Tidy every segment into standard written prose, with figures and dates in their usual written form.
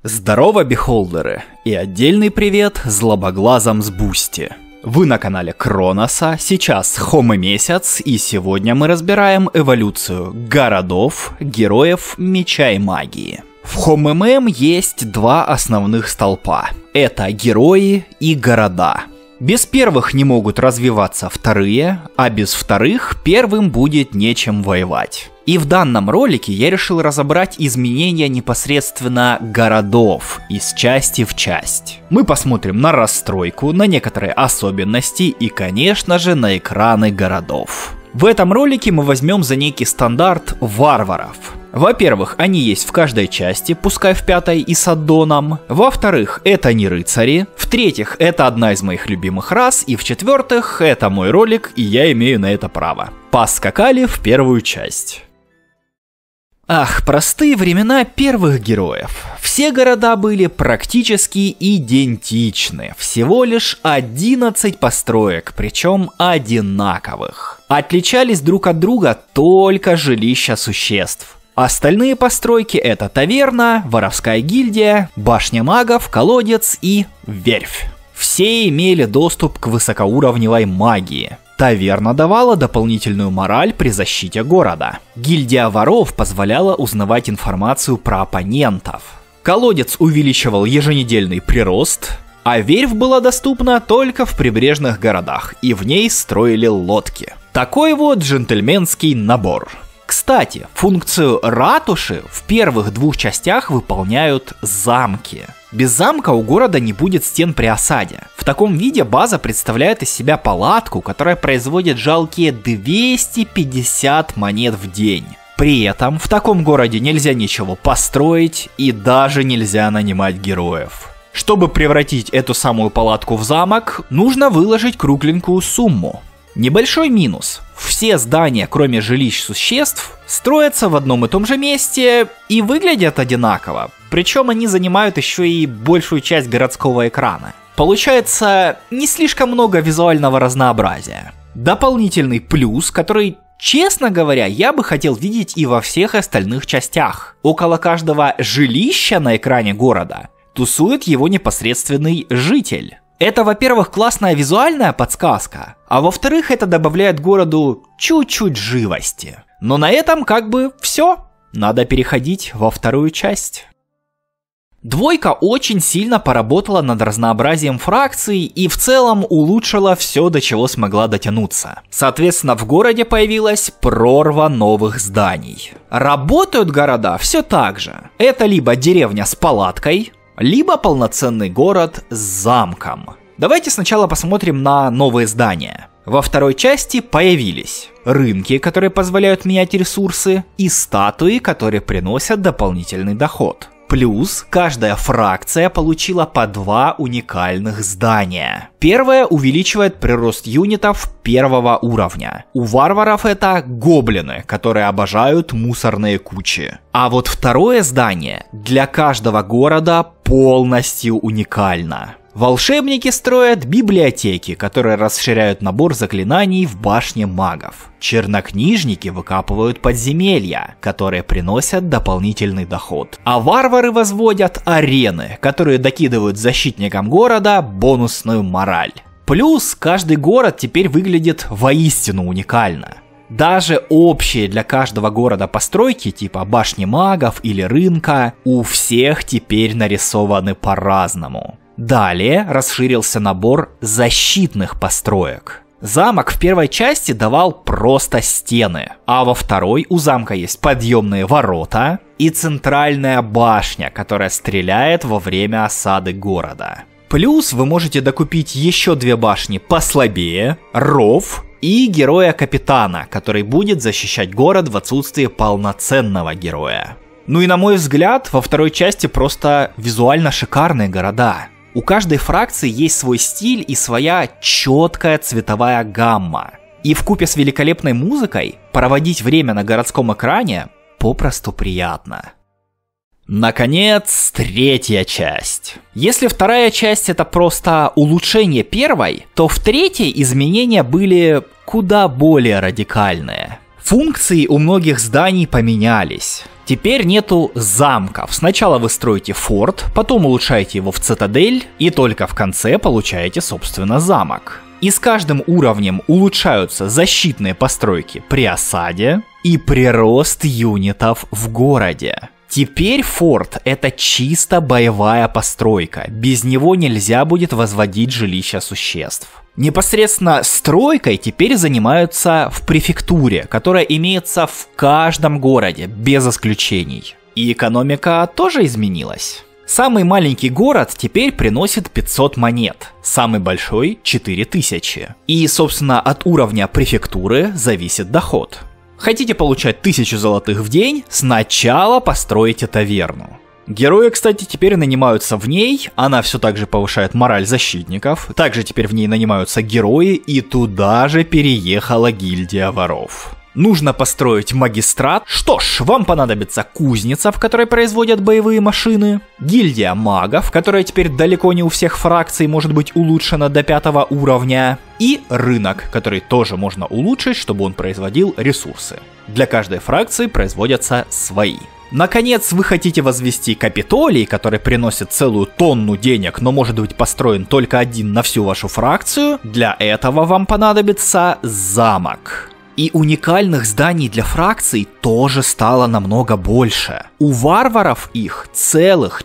Здорово, бихолдеры, и отдельный привет злобоглазам с Бусти. Вы на канале Кроноса, сейчас Хомо Месяц, и сегодня мы разбираем эволюцию городов, героев, меча и магии. В Хомо ММ есть два основных столпа. Это герои и города. Без первых не могут развиваться вторые, а без вторых первым будет нечем воевать. И в данном ролике я решил разобрать изменения непосредственно городов из части в часть. Мы посмотрим на расстройку, на некоторые особенности и, конечно же, на экраны городов. В этом ролике мы возьмем за некий стандарт варваров. Во-первых, они есть в каждой части, пускай в пятой и с аддоном. Во-вторых, это не рыцари. В-третьих, это одна из моих любимых рас. И в-четвертых, это мой ролик, и я имею на это право. Поскакали в первую часть. Ах, простые времена первых героев. Все города были практически идентичны. Всего лишь 11 построек, причем одинаковых. Отличались друг от друга только жилища существ. Остальные постройки — это таверна, воровская гильдия, башня магов, колодец и верфь. Все имели доступ к высокоуровневой магии. Таверна давала дополнительную мораль при защите города. Гильдия воров позволяла узнавать информацию про оппонентов. Колодец увеличивал еженедельный прирост, а верфь была доступна только в прибрежных городах, и в ней строили лодки. Такой вот джентльменский набор. Кстати, функцию ратуши в первых двух частях выполняют замки. Без замка у города не будет стен при осаде. В таком виде база представляет из себя палатку, которая производит жалкие 250 монет в день. При этом в таком городе нельзя ничего построить и даже нельзя нанимать героев. Чтобы превратить эту самую палатку в замок, нужно выложить кругленькую сумму. Небольшой минус. Все здания, кроме жилищ существ, строятся в одном и том же месте и выглядят одинаково. Причем они занимают еще и большую часть городского экрана. Получается не слишком много визуального разнообразия. Дополнительный плюс, который, честно говоря, я бы хотел видеть и во всех остальных частях. Около каждого жилища на экране города тусует его непосредственный житель. Это, во-первых, классная визуальная подсказка, а во-вторых, это добавляет городу чуть-чуть живости. Но на этом как бы все. Надо переходить во вторую часть. Двойка очень сильно поработала над разнообразием фракций и в целом улучшила все, до чего смогла дотянуться. Соответственно, в городе появилась прорва новых зданий. Работают города все так же. Это либо деревня с палаткой, либо полноценный город с замком. Давайте сначала посмотрим на новые здания. Во второй части появились рынки, которые позволяют менять ресурсы, и статуи, которые приносят дополнительный доход. Плюс каждая фракция получила по 2 уникальных здания. Первое увеличивает прирост юнитов первого уровня. У варваров это гоблины, которые обожают мусорные кучи. А вот второе здание для каждого города полностью уникально. Волшебники строят библиотеки, которые расширяют набор заклинаний в башне магов. Чернокнижники выкапывают подземелья, которые приносят дополнительный доход. А варвары возводят арены, которые докидывают защитникам города бонусную мораль. Плюс каждый город теперь выглядит воистину уникально. Даже общие для каждого города постройки, типа башни магов или рынка, у всех теперь нарисованы по-разному. Далее расширился набор защитных построек. Замок в первой части давал просто стены, а во второй у замка есть подъемные ворота и центральная башня, которая стреляет во время осады города. Плюс вы можете докупить еще 2 башни послабее, ров и героя-капитана, который будет защищать город в отсутствии полноценного героя. Ну и на мой взгляд, во второй части просто визуально шикарные города. У каждой фракции есть свой стиль и своя четкая цветовая гамма. И вкупе с великолепной музыкой проводить время на городском экране попросту приятно. Наконец, третья часть. Если вторая часть это просто улучшение первой, то в третьей изменения были куда более радикальные. Функции у многих зданий поменялись. Теперь нету замков. Сначала вы строите форт, потом улучшаете его в цитадель, и только в конце получаете, собственно, замок. И с каждым уровнем улучшаются защитные постройки при осаде и прирост юнитов в городе. Теперь форт — это чисто боевая постройка, без него нельзя будет возводить жилища существ. Непосредственно стройкой теперь занимаются в префектуре, которая имеется в каждом городе, без исключений. И экономика тоже изменилась. Самый маленький город теперь приносит 500 монет, самый большой — 4000. И, собственно, от уровня префектуры зависит доход. Хотите получать 1000 золотых в день? Сначала постройте таверну. Герои, кстати, теперь нанимаются в ней, она все так же повышает мораль защитников, также теперь в ней нанимаются герои, и туда же переехала гильдия воров. Нужно построить магистрат. Что ж, вам понадобится кузница, в которой производят боевые машины, гильдия магов, которая теперь далеко не у всех фракций может быть улучшена до 5 уровня, и рынок, который тоже можно улучшить, чтобы он производил ресурсы. Для каждой фракции производятся свои. Наконец, вы хотите возвести Капитолий, который приносит целую тонну денег, но может быть построен только один на всю вашу фракцию. Для этого вам понадобится замок. И уникальных зданий для фракций тоже стало намного больше. У варваров их целых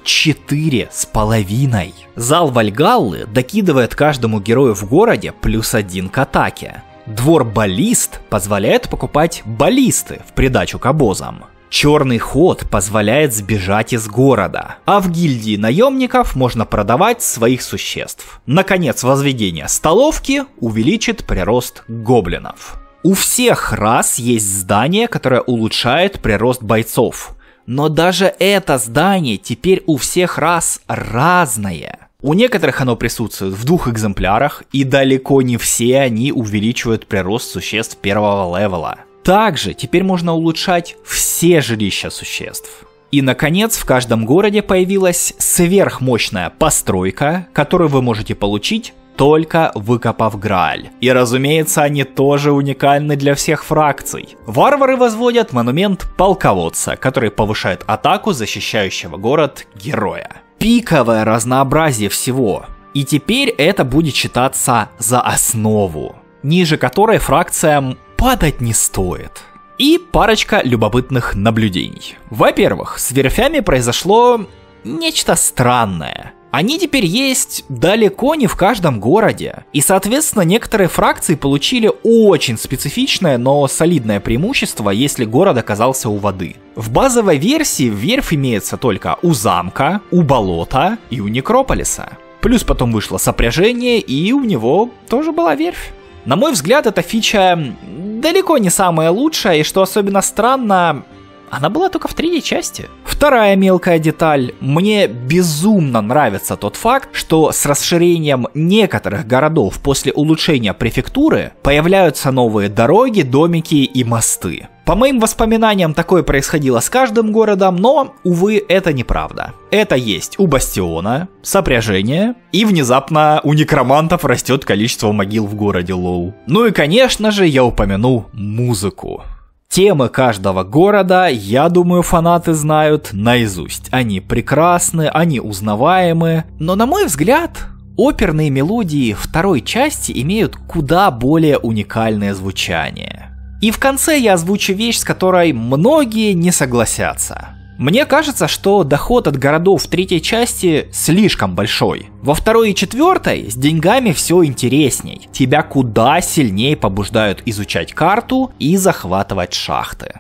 4,5. Зал Вальгаллы докидывает каждому герою в городе +1 к атаке. Двор баллист позволяет покупать баллисты в придачу к обозам. Черный ход позволяет сбежать из города, а в гильдии наемников можно продавать своих существ. Наконец, возведение столовки увеличит прирост гоблинов. У всех рас есть здание, которое улучшает прирост бойцов. Но даже это здание теперь у всех рас разное. У некоторых оно присутствует в 2 экземплярах, и далеко не все они увеличивают прирост существ 1-го левела. Также теперь можно улучшать все жилища существ. И, наконец, в каждом городе появилась сверхмощная постройка, которую вы можете получить, только выкопав Грааль. И, разумеется, они тоже уникальны для всех фракций. Варвары возводят монумент полководца, который повышает атаку защищающего город героя. Пиковое разнообразие всего. И теперь это будет считаться за основу, ниже которой фракциям падать не стоит. И парочка любопытных наблюдений. Во-первых, с верфями произошло нечто странное. Они теперь есть далеко не в каждом городе. И, соответственно, некоторые фракции получили очень специфичное, но солидное преимущество, если город оказался у воды. В базовой версии верфь имеется только у замка, у болота и у некрополиса. Плюс потом вышло сопряжение, и у него тоже была верфь. На мой взгляд, эта фича далеко не самая лучшая, и что особенно странно, она была только в 3-й части. Вторая мелкая деталь. Мне безумно нравится тот факт, что с расширением некоторых городов после улучшения префектуры появляются новые дороги, домики и мосты. По моим воспоминаниям, такое происходило с каждым городом, но, увы, это неправда. Это есть у Бастиона, сопряжение, и внезапно у некромантов растет количество могил в городе, лол. Ну и, конечно же, я упомяну музыку. Темы каждого города, я думаю, фанаты знают наизусть. Они прекрасны, они узнаваемы, но, на мой взгляд, оперные мелодии 2-й части имеют куда более уникальное звучание. И в конце я озвучу вещь, с которой многие не согласятся. Мне кажется, что доход от городов в 3-й части слишком большой. Во 2-й и 4-й с деньгами все интересней. Тебя куда сильнее побуждают изучать карту и захватывать шахты.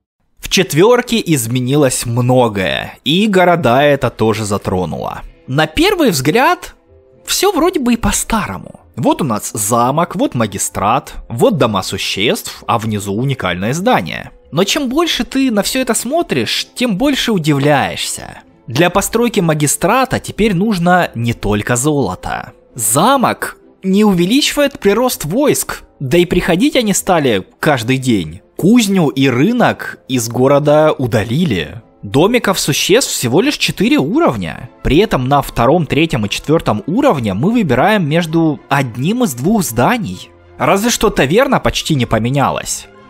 В 4-ке изменилось многое, и города это тоже затронуло. На первый взгляд, все вроде бы и по-старому. Вот у нас замок, вот магистрат, вот дома существ, а внизу уникальное здание. Но чем больше ты на все это смотришь, тем больше удивляешься. Для постройки магистрата теперь нужно не только золото. Замок не увеличивает прирост войск, да и приходить они стали каждый день. Кузню и рынок из города удалили. Домиков существ всего лишь 4 уровня. При этом на 2-м, 3-м и 4-м уровне мы выбираем между одним из 2 зданий. Разве что таверна почти не поменялась.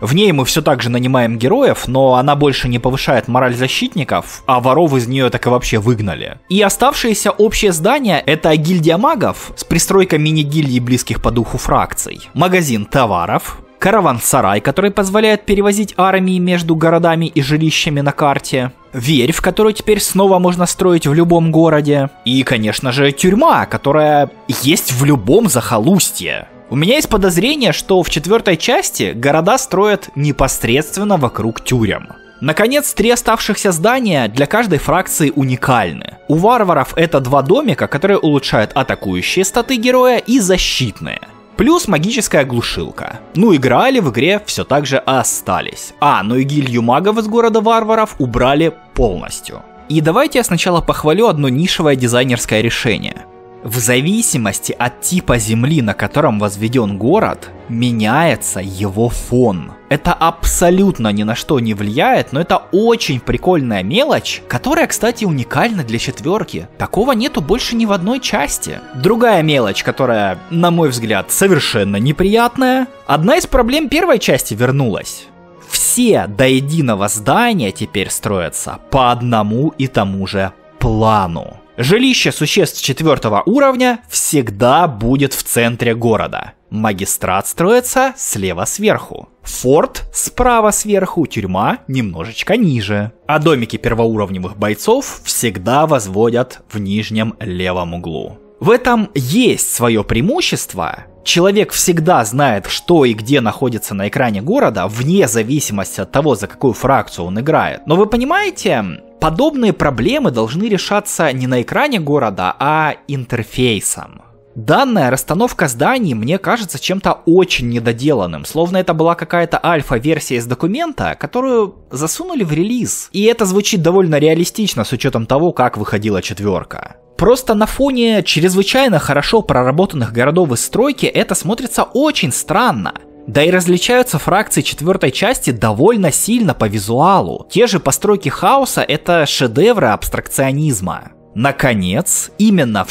В ней мы все так же нанимаем героев, но она больше не повышает мораль защитников, а воров из нее так и вообще выгнали. И оставшееся общее здание — это гильдия магов с пристройкой мини-гильдий близких по духу фракций, магазин товаров, караван-сарай, который позволяет перевозить армии между городами и жилищами на карте, верфь, которую теперь снова можно строить в любом городе, и, конечно же, тюрьма, которая есть в любом захолустье. У меня есть подозрение, что в 4 части города строят непосредственно вокруг тюрем. Наконец, 3 оставшихся здания для каждой фракции уникальны. У варваров это 2 домика, которые улучшают атакующие статы героя и защитные. Плюс магическая глушилка. Ну, играли в игре все так же остались. Ну и гильдию магов из города варваров убрали полностью. И давайте я сначала похвалю одно нишевое дизайнерское решение. В зависимости от типа земли, на котором возведен город, меняется его фон. Это абсолютно ни на что не влияет, но это очень прикольная мелочь, которая, кстати, уникальна для 4. Такого нету больше ни в одной части. Другая мелочь, которая, на мой взгляд, совершенно неприятная. Одна из проблем 1 части вернулась. Все до единого здания теперь строятся по одному и тому же плану. Жилище существ 4 уровня всегда будет в центре города. Магистрат строится слева сверху. Форт справа сверху, тюрьма немножечко ниже. А домики первоуровневых бойцов всегда возводят в нижнем левом углу. В этом есть свое преимущество. Человек всегда знает, что и где находится на экране города, вне зависимости от того, за какую фракцию он играет. Но вы понимаете, подобные проблемы должны решаться не на экране города, а интерфейсом. Данная расстановка зданий мне кажется чем-то очень недоделанным, словно это была какая-то альфа-версия из документа, которую засунули в релиз. И это звучит довольно реалистично с учетом того, как выходила 4. Просто на фоне чрезвычайно хорошо проработанных городов из стройки это смотрится очень странно. Да и различаются фракции 4 части довольно сильно по визуалу. Те же постройки хаоса — это шедевры абстракционизма. Наконец, именно в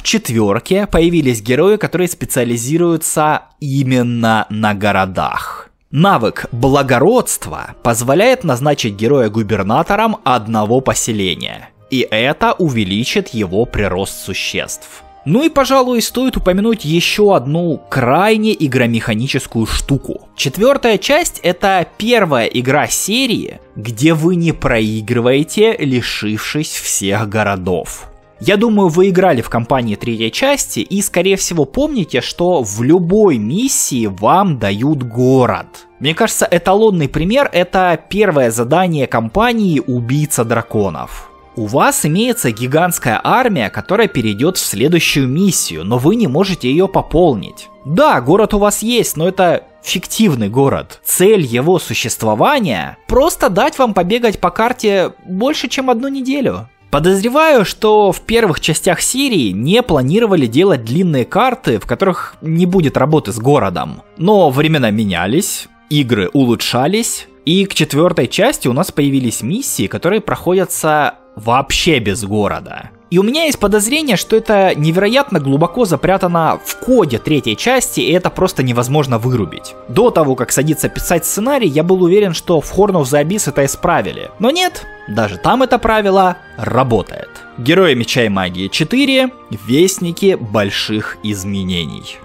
4 появились герои, которые специализируются именно на городах. Навык благородства позволяет назначить героя губернатором одного поселения. И это увеличит его прирост существ. Ну и, пожалуй, стоит упомянуть еще одну крайне игромеханическую штуку. 4 часть — это первая игра серии, где вы не проигрываете, лишившись всех городов. Я думаю, вы играли в кампании 3 части и, скорее всего, помните, что в любой миссии вам дают город. Мне кажется, эталонный пример — это первое задание кампании «Убийца драконов». У вас имеется гигантская армия, которая перейдет в следующую миссию, но вы не можете ее пополнить. Да, город у вас есть, но это фиктивный город. Цель его существования — просто дать вам побегать по карте больше, чем 1 неделю. Подозреваю, что в первых частях серии не планировали делать длинные карты, в которых не будет работы с городом. Но времена менялись, игры улучшались, и к 4 части у нас появились миссии, которые проходятся вообще без города. И у меня есть подозрение, что это невероятно глубоко запрятано в коде 3 части, и это просто невозможно вырубить. До того, как садиться писать сценарий, я был уверен, что в Horn of the Abyss это исправили. Но нет, даже там это правило работает. Герои Меча и Магии 4. Вестники больших изменений.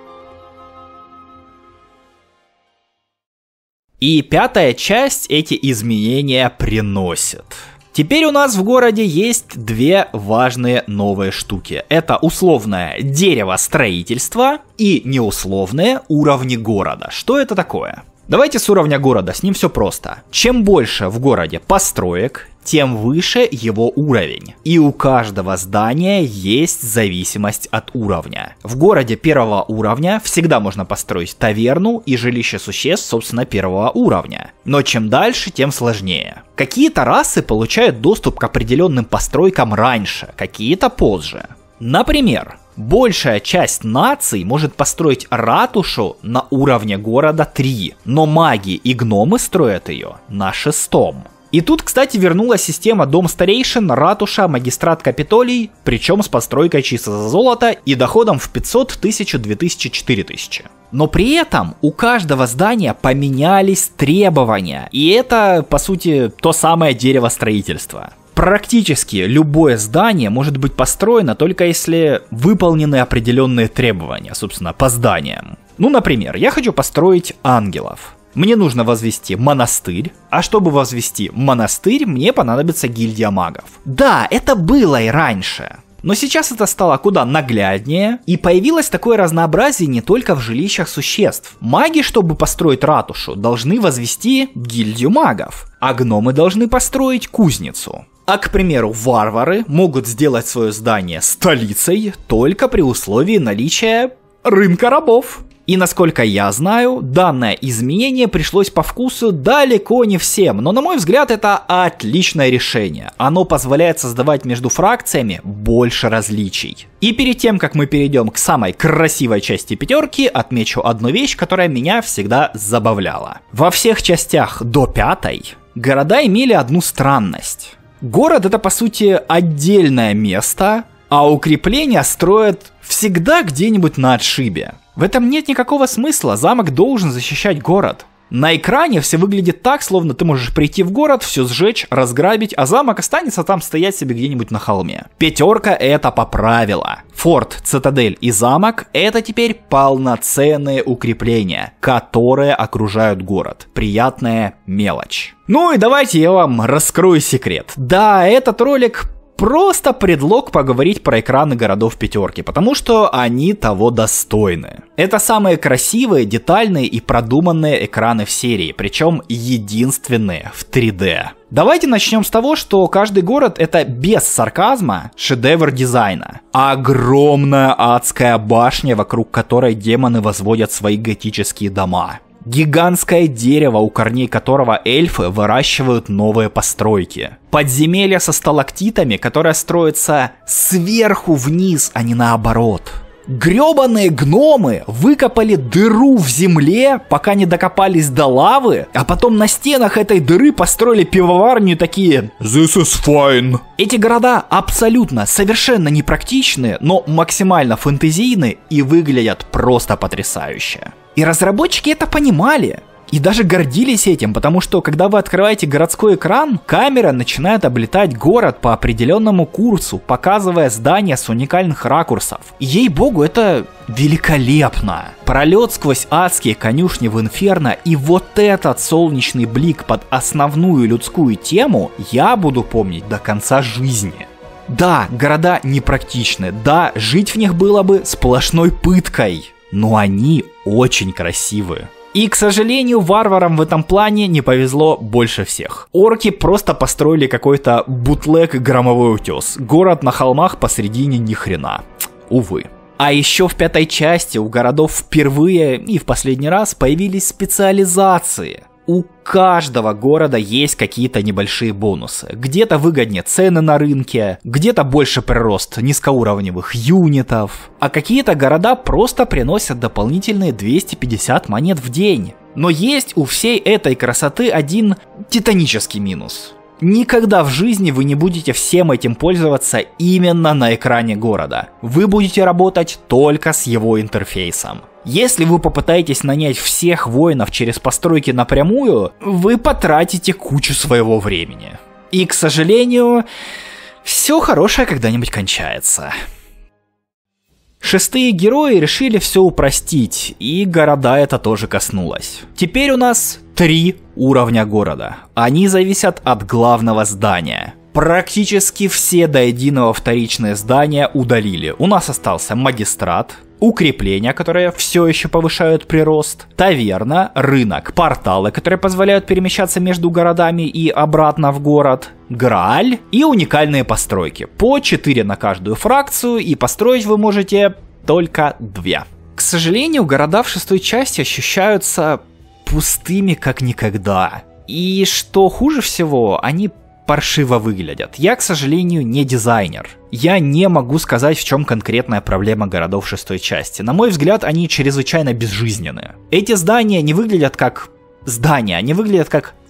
И 5 часть эти изменения приносит. Теперь у нас в городе есть 2 важные новые штуки. Это условное дерево строительства и неусловные уровни города. Что это такое? Давайте с уровня города, с ним все просто. Чем больше в городе построек, тем выше его уровень. И у каждого здания есть зависимость от уровня. В городе 1 уровня всегда можно построить таверну и жилище существ, собственно, 1 уровня. Но чем дальше, тем сложнее. Какие-то расы получают доступ к определенным постройкам раньше, какие-то позже. Например, большая часть наций может построить ратушу на уровне города 3, но маги и гномы строят ее на 6. И тут, кстати, вернулась система дом старейшин, ратуша, магистрат Капитолий, причем с постройкой чисто за золото и доходом в 500, 1000, 2000, 4000. Но при этом у каждого здания поменялись требования, и это, по сути, то самое дерево строительства. Практически любое здание может быть построено только если выполнены определенные требования, собственно, по зданиям. Ну, например, я хочу построить ангелов. Мне нужно возвести монастырь, а чтобы возвести монастырь, мне понадобится гильдия магов. Да, это было и раньше. Но сейчас это стало куда нагляднее, и появилось такое разнообразие не только в жилищах существ. Маги, чтобы построить ратушу, должны возвести гильдию магов, а гномы должны построить кузницу. А, к примеру, варвары могут сделать свое здание столицей только при условии наличия рынка рабов. И насколько я знаю, данное изменение пришлось по вкусу далеко не всем, но на мой взгляд это отличное решение. Оно позволяет создавать между фракциями больше различий. И перед тем, как мы перейдем к самой красивой части пятерки, отмечу одну вещь, которая меня всегда забавляла. Во всех частях до 5 города имели одну странность. Город — это, по сути, отдельное место, а укрепления строят всегда где-нибудь на отшибе. В этом нет никакого смысла, замок должен защищать город. На экране все выглядит так, словно ты можешь прийти в город, все сжечь, разграбить, а замок останется там стоять себе где-нибудь на холме. 5 это поправила. Форт, цитадель и замок — это теперь полноценные укрепления, которые окружают город. Приятная мелочь. Ну и давайте я вам раскрою секрет. Да, этот ролик просто предлог поговорить про экраны городов 5, потому что они того достойны. Это самые красивые, детальные и продуманные экраны в серии, причем единственные в 3D. Давайте начнем с того, что каждый город — это без сарказма шедевр дизайна. Огромная адская башня, вокруг которой демоны возводят свои готические дома. Гигантское дерево, у корней которого эльфы выращивают новые постройки. Подземелье со сталактитами, которое строится сверху вниз, а не наоборот. Гребаные гномы выкопали дыру в земле, пока не докопались до лавы, а потом на стенах этой дыры построили пивоварню такие «This is fine». Эти города абсолютно, совершенно непрактичны, но максимально фэнтезийны и выглядят просто потрясающе. И разработчики это понимали. И даже гордились этим, потому что, когда вы открываете городской экран, камера начинает облетать город по определенному курсу, показывая здания с уникальных ракурсов. И ей-богу, это великолепно. Пролет сквозь адские конюшни в Инферно и вот этот солнечный блик под основную людскую тему я буду помнить до конца жизни. Да, города непрактичны, да, жить в них было бы сплошной пыткой, но они очень красивые. И, к сожалению, варварам в этом плане не повезло больше всех. Орки просто построили какой-то бутлег громовой утес. Город на холмах посредине ни хрена. Увы. А еще в 5 части у городов впервые и в последний раз появились специализации. У каждого города есть какие-то небольшие бонусы. Где-то выгоднее цены на рынке, где-то больше прирост низкоуровневых юнитов, а какие-то города просто приносят дополнительные 250 монет в день. Но есть у всей этой красоты один титанический минус. Никогда в жизни вы не будете всем этим пользоваться именно на экране города. Вы будете работать только с его интерфейсом. Если вы попытаетесь нанять всех воинов через постройки напрямую, вы потратите кучу своего времени. И, к сожалению, все хорошее когда-нибудь кончается. 6 герои решили все упростить, и города это тоже коснулось. Теперь у нас 3 уровня города. Они зависят от главного здания. Практически все до единого вторичные здания удалили. У нас остался магистрат, укрепления, которые все еще повышают прирост, таверна, рынок, порталы, которые позволяют перемещаться между городами и обратно в город, Грааль и уникальные постройки. По 4 на каждую фракцию, и построить вы можете только 2. К сожалению, города в 6 части ощущаются пустыми как никогда. И что хуже всего, они паршиво выглядят. Я, к сожалению, не дизайнер. Я не могу сказать, в чем конкретная проблема городов 6 части. На мой взгляд, они чрезвычайно безжизненные. Эти здания не выглядят как здания, они выглядят как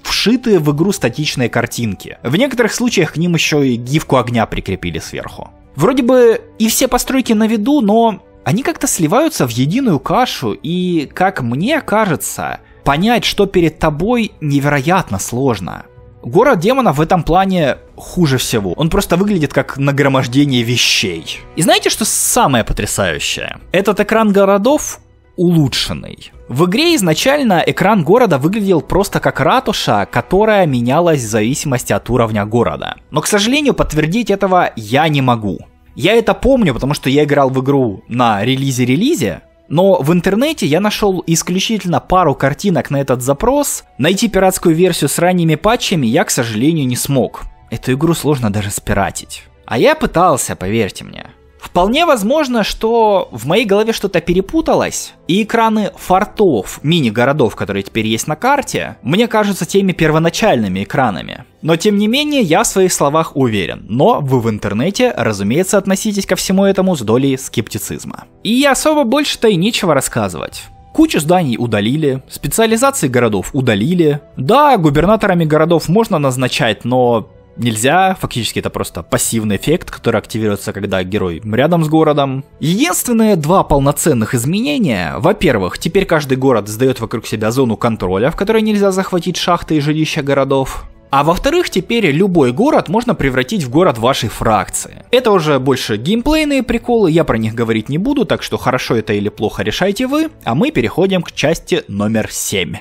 вшитые в игру статичные картинки. В некоторых случаях к ним еще и гифку огня прикрепили сверху. Вроде бы и все постройки на виду, но они как-то сливаются в единую кашу, и, как мне кажется, понять, что перед тобой, невероятно сложно. Город демонов в этом плане хуже всего. Он просто выглядит как нагромождение вещей. И знаете, что самое потрясающее? Этот экран городов улучшенный. В игре изначально экран города выглядел просто как ратуша, которая менялась в зависимости от уровня города. Но, к сожалению, подтвердить этого я не могу. Я это помню, потому что я играл в игру на релизе, но в интернете я нашел исключительно пару картинок на этот запрос. Найти пиратскую версию с ранними патчами я, к сожалению, не смог. Эту игру сложно даже спиратить. А я пытался, поверьте мне. Вполне возможно, что в моей голове что-то перепуталось, и экраны фортов, мини-городов, которые теперь есть на карте, мне кажутся теми первоначальными экранами. Но тем не менее, я в своих словах уверен, но вы в интернете, разумеется, относитесь ко всему этому с долей скептицизма. И особо больше-то и нечего рассказывать. Кучу зданий удалили, специализации городов удалили. Да, губернаторами городов можно назначать, но нельзя, фактически это просто пассивный эффект, который активируется, когда герой рядом с городом. Единственные два полноценных изменения: во-первых, теперь каждый город сдает вокруг себя зону контроля, в которой нельзя захватить шахты и жилища городов. А во-вторых, теперь любой город можно превратить в город вашей фракции. Это уже больше геймплейные приколы, я про них говорить не буду, так что хорошо это или плохо решайте вы, а мы переходим к части номер 7.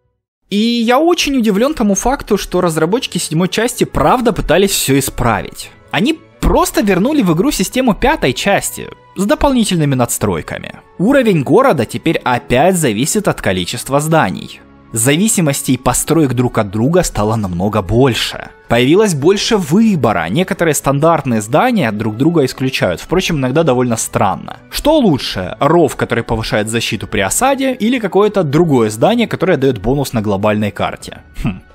И я очень удивлен тому факту, что разработчики 7 части правда пытались все исправить. Они просто вернули в игру систему 5 части с дополнительными надстройками. Уровень города теперь опять зависит от количества зданий. Зависимостей построек друг от друга стало намного больше. Появилось больше выбора, некоторые стандартные здания друг друга исключают, впрочем, иногда довольно странно. Что лучше, ров, который повышает защиту при осаде, или какое-то другое здание, которое дает бонус на глобальной карте?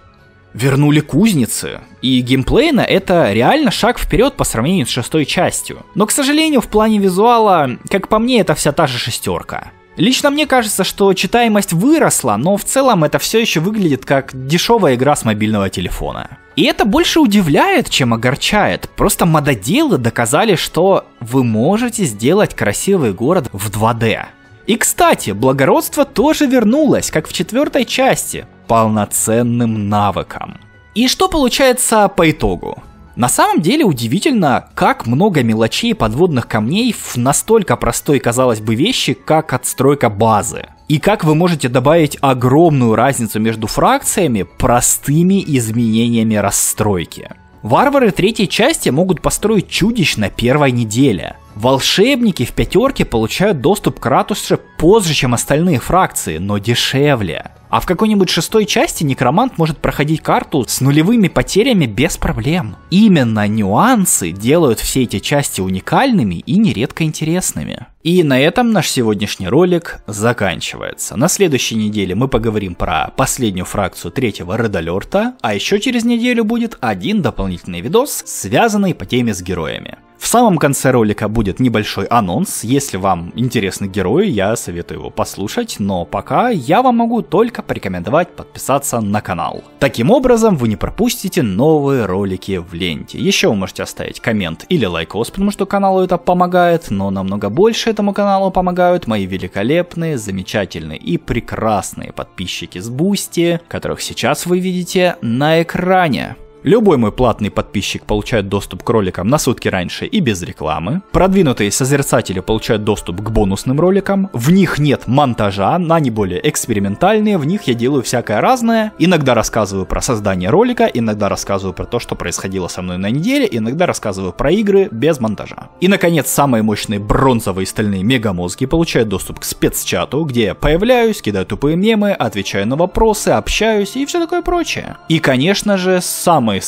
Вернули кузницы, и геймплейно это реально шаг вперед по сравнению с 6 частью. Но, к сожалению, в плане визуала, как по мне, это вся та же шестерка. Лично мне кажется, что читаемость выросла, но в целом это все еще выглядит как дешевая игра с мобильного телефона. И это больше удивляет, чем огорчает. Просто мододелы доказали, что вы можете сделать красивый город в 2D. И, кстати, благородство тоже вернулось, как в 4 части, полноценным навыком. И что получается по итогу? На самом деле удивительно, как много мелочей и подводных камней в настолько простой, казалось бы, вещи, как отстройка базы. И как вы можете добавить огромную разницу между фракциями простыми изменениями расстройки. Варвары 3 части могут построить чудищ на первой неделе. Волшебники в 5 получают доступ к ратуше позже, чем остальные фракции, но дешевле. А в какой-нибудь 6 части некромант может проходить карту с нулевыми потерями без проблем. Именно нюансы делают все эти части уникальными и нередко интересными. И на этом наш сегодняшний ролик заканчивается. На следующей неделе мы поговорим про последнюю фракцию 3-го Red Alert, а еще через неделю будет один дополнительный видос, связанный по теме с героями. В самом конце ролика будет небольшой анонс. Если вам интересны герои, я советую его послушать, но пока я вам могу только порекомендовать подписаться на канал. Таким образом, вы не пропустите новые ролики в ленте. Еще вы можете оставить коммент или лайкос, потому что каналу это помогает, но намного больше этому каналу помогают мои великолепные, замечательные и прекрасные подписчики с Boosty, которых сейчас вы видите на экране. Любой мой платный подписчик получает доступ к роликам на сутки раньше и без рекламы. Продвинутые созерцатели получают доступ к бонусным роликам. В них нет монтажа, они более экспериментальные, в них я делаю всякое разное. Иногда рассказываю про создание ролика, иногда рассказываю про то, что происходило со мной на неделе, иногда рассказываю про игры без монтажа. И, наконец, самые мощные бронзовые и стальные мегамозги получают доступ к спецчату, где я появляюсь, кидаю тупые мемы, отвечаю на вопросы, общаюсь и все такое прочее. И, конечно же, самые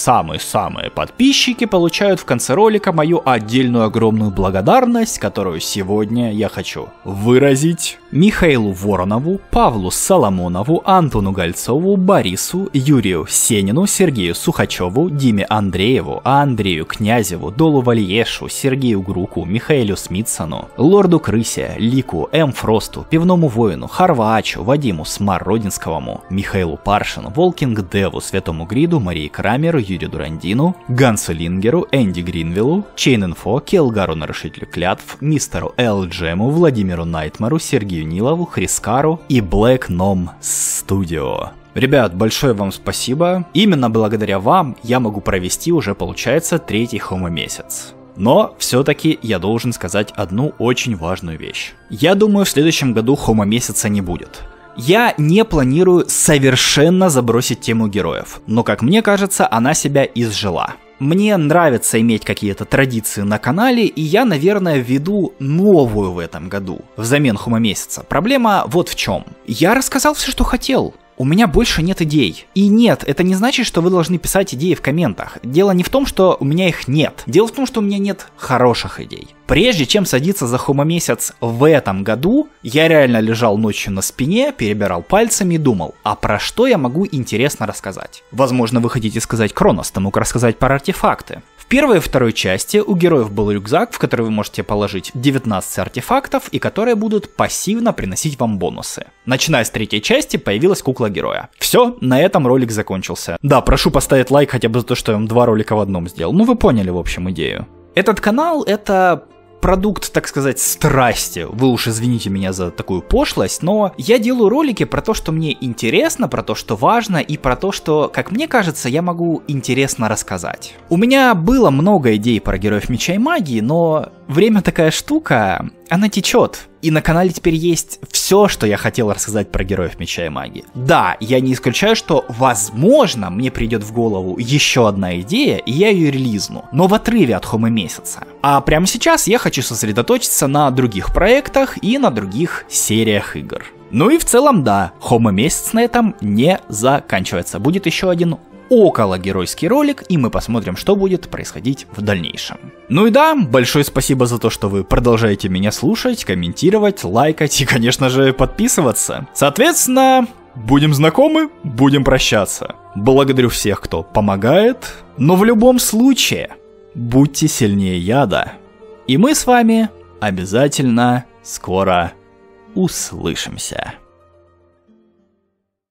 подписчики получают в конце ролика мою отдельную огромную благодарность, которую сегодня я хочу выразить Михаилу Воронову, Павлу Соломонову, Антону Гольцову, Борису, Юрию Сенину, Сергею Сухачеву, Диме Андрееву, Андрею Князеву, Долу Вальешу, Сергею Груку, Михаилу Смитсону, Лорду Крысе, Лику, М. Фросту, Пивному Воину, Харвачу, Вадиму Смородинскому, Михаилу Паршину, Волкинг Деву, Светому Гриду, Марии Крамеру, Юрию Дурандину, Гансу Лингеру, Энди Гринвиллу, Чейн-Инфо, Келгару Нарушителю Клятв, Мистеру Эл Джему, Владимиру Найтмару, Сергею Нилову, Хрискару и Black Gnome Studio. Ребят, большое вам спасибо. Именно благодаря вам я могу провести уже, получается, 3-й хомо-месяц. Но все-таки я должен сказать одну очень важную вещь. Я думаю, в следующем году хомо-месяца не будет. Я не планирую совершенно забросить тему героев, но, как мне кажется, она себя изжила. Мне нравится иметь какие-то традиции на канале, и я, наверное, введу новую в этом году, взамен хомо-месяца. Проблема вот в чем. Я рассказал все, что хотел. У меня больше нет идей. И нет, это не значит, что вы должны писать идеи в комментах. Дело не в том, что у меня их нет. Дело в том, что у меня нет хороших идей. Прежде чем садиться за хомо-месяц в этом году, я реально лежал ночью на спине, перебирал пальцами и думал, а про что я могу интересно рассказать? Возможно, вы хотите сказать Кронос, ты мог рассказать про артефакты. В первой и второй части у героев был рюкзак, в который вы можете положить 19 артефактов, и которые будут пассивно приносить вам бонусы. Начиная с 3-й части появилась кукла героя. Все, на этом ролик закончился. Да, прошу поставить лайк хотя бы за то, что я вам 2 ролика в одном сделал. Ну вы поняли, в общем, идею. Этот канал — это продукт, так сказать, страсти. Вы уж извините меня за такую пошлость, но я делаю ролики про то, что мне интересно, про то, что важно, и про то, что, как мне кажется, я могу интересно рассказать. У меня было много идей про героев Меча и Магии, но время такая штука, она течет. И на канале теперь есть все, что я хотел рассказать про героев Меча и Магии. Да, я не исключаю, что, возможно, мне придет в голову еще одна идея, и я ее релизну, но в отрыве от хомо-месяца. А прямо сейчас я хочу сосредоточиться на других проектах и на других сериях игр. Ну и в целом, да, хомо-месяц на этом не заканчивается. Будет еще один окологеройский ролик, и мы посмотрим, что будет происходить в дальнейшем. Ну и да, большое спасибо за то, что вы продолжаете меня слушать, комментировать, лайкать и, конечно же, подписываться. Соответственно, будем знакомы, будем прощаться. Благодарю всех, кто помогает, но в любом случае, будьте сильнее яда. И мы с вами обязательно скоро услышимся.